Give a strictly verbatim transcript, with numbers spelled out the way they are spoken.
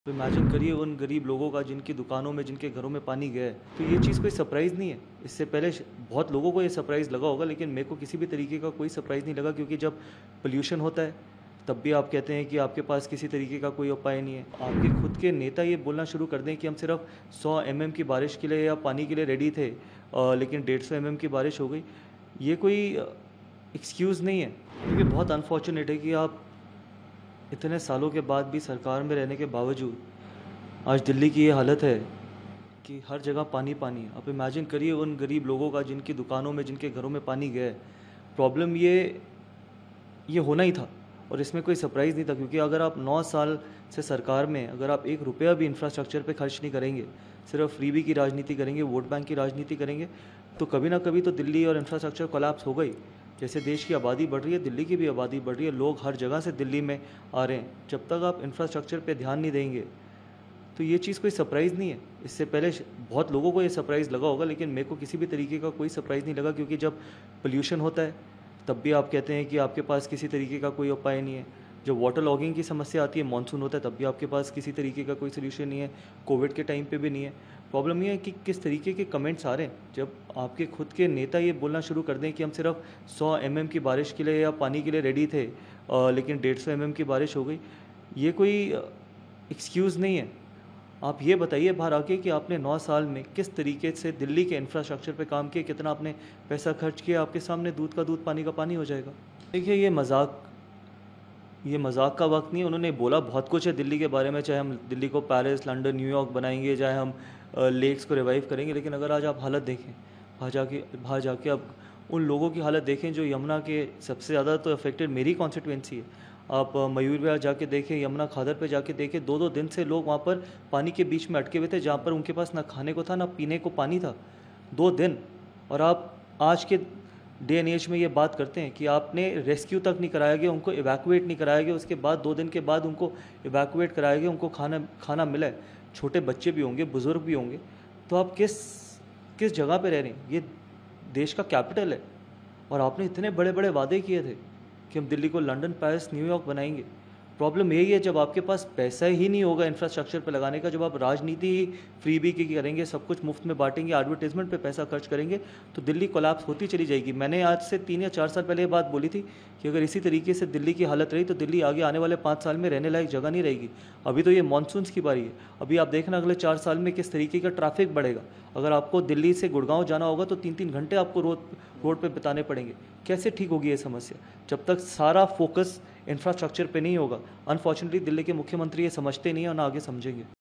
तो इमेजिन करिए उन गरीब लोगों का जिनकी दुकानों में, जिनके घरों में पानी गया है। तो ये चीज़ कोई सरप्राइज़ नहीं है। इससे पहले श बहुत लोगों को ये सरप्राइज़ लगा होगा, लेकिन मेरे को किसी भी तरीके का कोई सरप्राइज़ नहीं लगा, क्योंकि जब पॉल्यूशन होता है, तब भी आप कहते हैं कि आपके पास किसी तरीके का कोई उपाय नहीं है। आपके खुद के नेता ये बोलना शुरू कर दें कि हम सिर्फ़ सौ एमएम की बारिश के लिए या पानी के लिए रेडी थे, अ, लेकिन डेढ़ सौ एमएम की बारिश हो गई। ये कोई अ, एक्सक्यूज़ नहीं है। क्योंकि बहुत अनफॉर्च्यूनेट है कि आप इतने सालों के बाद भी सरकार में रहने के बावजूद आज दिल्ली की ये हालत है कि हर जगह पानी पानी है। आप इमेजिन करिए उन गरीब लोगों का जिनकी दुकानों में, जिनके घरों में पानी गया है। प्रॉब्लम ये ये होना ही था और इसमें कोई सरप्राइज़ नहीं था, क्योंकि अगर आप नौ साल से सरकार में अगर आप एक रुपया भी इंफ्रास्ट्रक्चर पे खर्च नहीं करेंगे, सिर्फ फ्रीबी की राजनीति करेंगे, वोट बैंक की राजनीति करेंगे, तो कभी ना कभी तो दिल्ली और इंफ्रास्ट्रक्चर कोलैप्स होगा ही। जैसे देश की आबादी बढ़ रही है, दिल्ली की भी आबादी बढ़ रही है, लोग हर जगह से दिल्ली में आ रहे हैं। जब तक आप इंफ्रास्ट्रक्चर पे ध्यान नहीं देंगे, तो ये चीज़ कोई सरप्राइज़ नहीं है। इससे पहले श बहुत लोगों को ये सरप्राइज़ लगा होगा, लेकिन मेरे को किसी भी तरीके का कोई सरप्राइज़ नहीं लगा, क्योंकि जब पॉल्यूशन होता है, तब भी आप कहते हैं कि आपके पास किसी तरीके का कोई उपाय नहीं है। जब वाटर लॉगिंग की समस्या आती है, मानसून होता है, तब भी आपके पास किसी तरीके का कोई सॉल्यूशन नहीं है। कोविड के टाइम पे भी नहीं है। प्रॉब्लम ये है कि किस तरीके के कमेंट्स आ रहे हैं। जब आपके खुद के नेता ये बोलना शुरू कर दें कि हम सिर्फ सौ एमएम की बारिश के लिए या पानी के लिए रेडी थे, अ, लेकिन डेढ़ सौ एमएम की बारिश हो गई। ये कोई एक्सक्यूज़ नहीं है। आप ये बताइए बाहर आके कि आपने नौ साल में किस तरीके से दिल्ली के इंफ्रास्ट्रक्चर पे काम किया, कितना आपने पैसा खर्च किया। आपके सामने दूध का दूध, पानी का पानी हो जाएगा। देखिए, ये मजाक ये मजाक का वक्त नहीं है। उन्होंने बोला बहुत कुछ है दिल्ली के बारे में, चाहे हम दिल्ली को पेरिस, लंदन, न्यूयॉर्क बनाएंगे, चाहे हम लेक्स को रिवाइव करेंगे, लेकिन अगर आज आप हालत देखें, बाहर जाके बाहर जाके आप उन लोगों की हालत देखें जो यमुना के सबसे ज़्यादा तो अफेक्टेड मेरी कॉन्स्टिट्यूंसी है। आप अ, मयूर विहार जाके देखें, यमुना खादर पे जाके देखें, दो दो दिन से लोग वहाँ पर पानी के बीच में अटके हुए थे, जहाँ पर उनके पास ना खाने को था, ना पीने को पानी था। दो दिन। और आप आज के डे एंड एज में ये बात करते हैं कि आपने रेस्क्यू तक नहीं कराया गया, उनको इवैक्यूएट नहीं कराया गया, उसके बाद दो दिन के बाद उनको इवैक्यूएट कराया गया, उनको खाना खाना मिला है। छोटे बच्चे भी होंगे, बुज़ुर्ग भी होंगे। तो आप किस किस जगह पे रह रहे हैं? ये देश का कैपिटल है और आपने इतने बड़े बड़े वादे किए थे कि हम दिल्ली को लंदन, पेरिस, न्यूयॉर्क बनाएंगे। प्रॉब्लम यही है, जब आपके पास पैसा ही नहीं होगा इंफ्रास्ट्रक्चर पे लगाने का, जब आप राजनीति ही फ्रीबी की करेंगे, सब कुछ मुफ्त में बांटेंगे, एडवर्टाइजमेंट पे पैसा खर्च करेंगे, तो दिल्ली कोलैप्स होती चली जाएगी। मैंने आज से तीन या चार साल पहले ये बात बोली थी कि अगर इसी तरीके से दिल्ली की हालत रही तो दिल्ली आगे आने वाले पाँच साल में रहने लायक जगह नहीं रहेगी। अभी तो ये मानसून की बारी है। अभी आप देखना अगले चार साल में किस तरीके का ट्रैफिक बढ़ेगा। अगर आपको दिल्ली से गुड़गांव जाना होगा तो तीन तीन घंटे आपको रोड रोड पे बिताने पड़ेंगे। कैसे ठीक होगी ये समस्या, जब तक सारा फोकस इंफ्रास्ट्रक्चर पे नहीं होगा। अनफॉर्चुनेटली दिल्ली के मुख्यमंत्री ये समझते नहीं हैं और ना आगे समझेंगे।